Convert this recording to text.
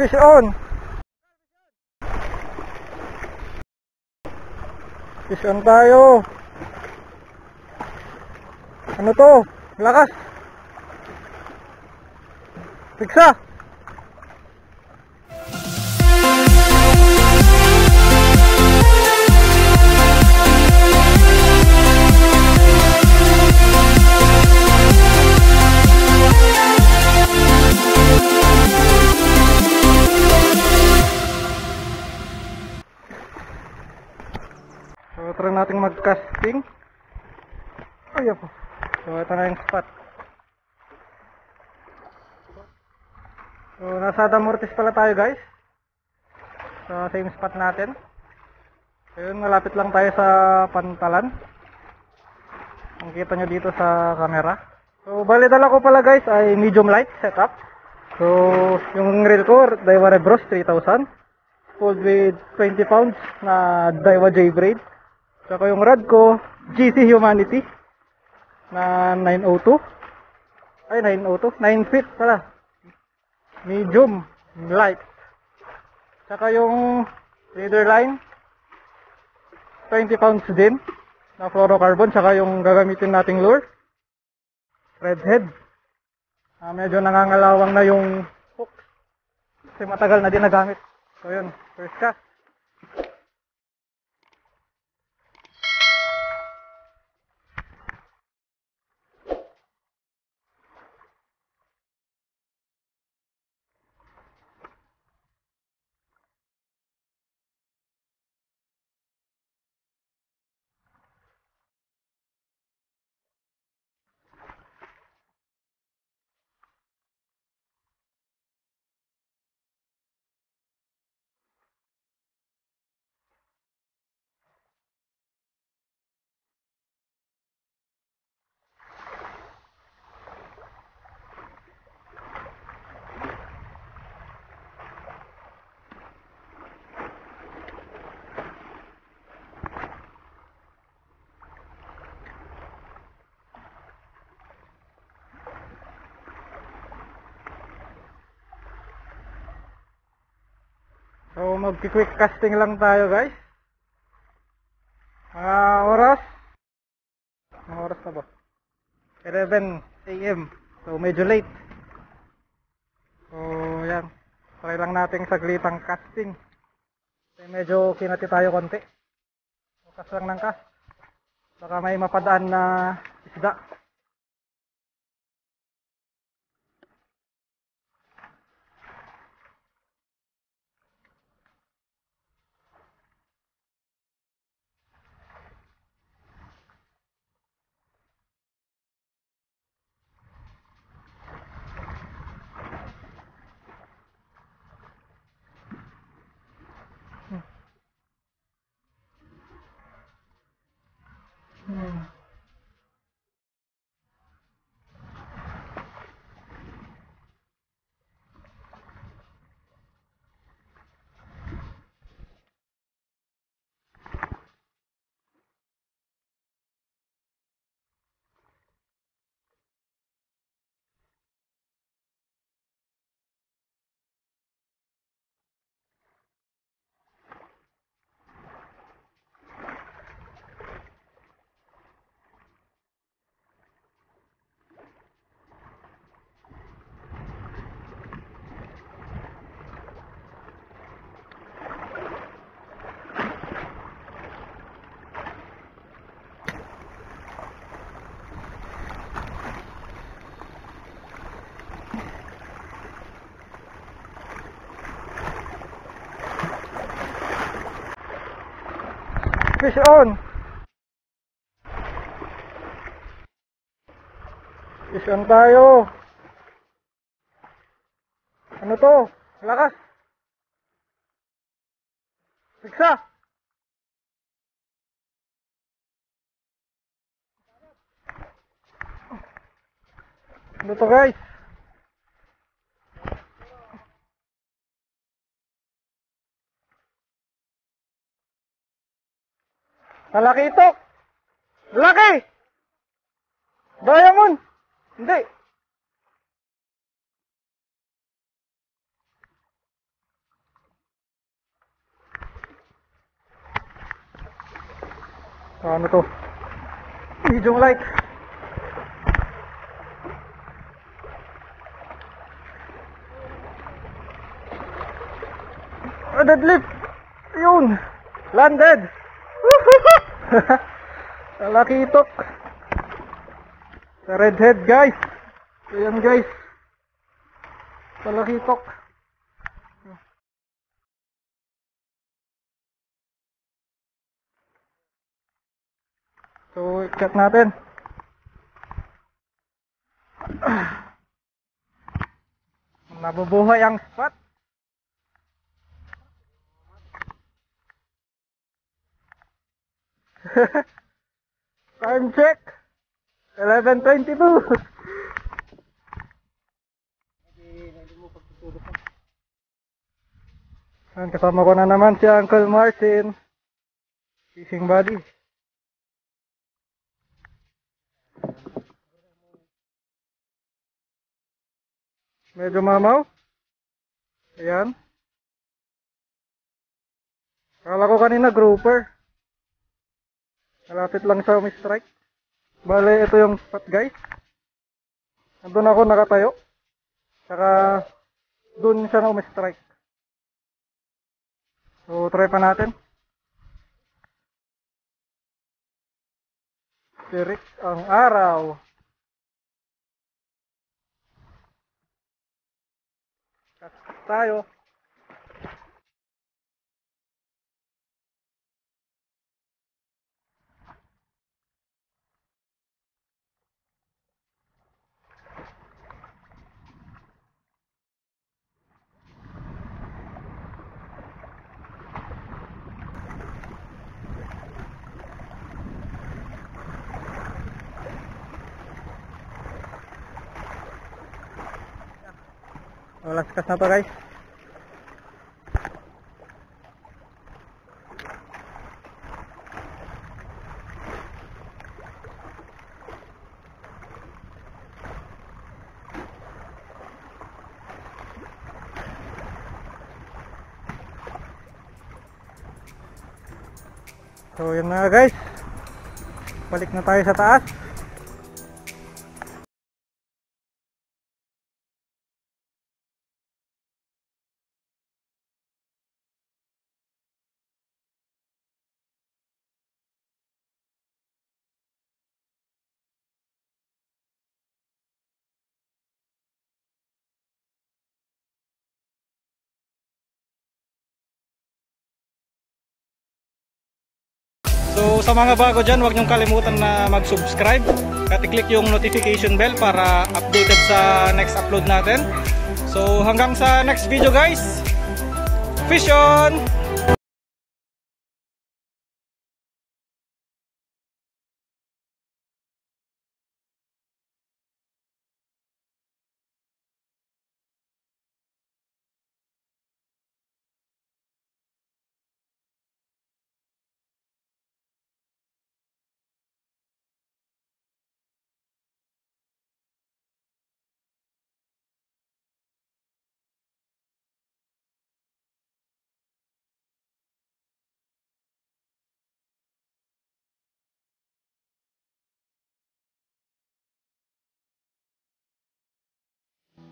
Fish on. Fish on tayo. Ano to? Lakas. Piksa. So, try natin mag-casting. Ay, po. So, ito na yung spot. So, nasa Damortis pala tayo, guys. Sa same spot natin. Ayun, malapit lang tayo sa Pantalan. Ang kita nyo dito sa camera. So, bali dala ko pala, guys, ay medium light setup. So, yung reel ko, Daiwa Rebros 3000. Pulled with 20 pounds na Daiwa J-Braid. Saka yung rod ko, GC Humanity na 902. Ay, 902. 9 feet pala. Medium light. Saka yung leader line, 20 pounds din na fluorocarbon. Saka yung gagamitin nating lure, redhead. Medyo nangangalawang na yung hook kasi matagal na din nagamit. So yun, first cast. So, magki-quick casting lang tayo, guys. Oras na ba? 11 AM. So, medyo late. So, yan. Try lang natin saglitang casting. So, medyo kinati tayo konti. Bukas lang ng cast. Baka may mapadaan na isda. Fish on. Fish on tayo. Ano to? Lakas. Piksa. Ano to, guys? Malaki ito. Laki. Diamond. Hindi. Ano to? Medium light. Deadlift. Yun. Landed. Talakitok. Sa redhead guys. Ayan guys. Talakitok. So, check natin. Nabubuhay ang spot. Time check. 11:22. Kasama ko na naman si Uncle Martin. Fishing buddy. Medyo mamaw. Ayan. Kala ko kanina grouper. Malapit lang siya umi-strike. Bale, ito yung spot guys. Nandun ako nakatayo. Saka dun siya na umi-strike. So, try pa natin. Sirik ang araw. Tayo. Walang sikas na to guys. So yun na guys. Balik na tayo sa taas. So sa mga bago dyan, huwag niyong kalimutan na mag-subscribe at i-click yung notification bell para updated sa next upload natin. So hanggang sa next video guys, fish on!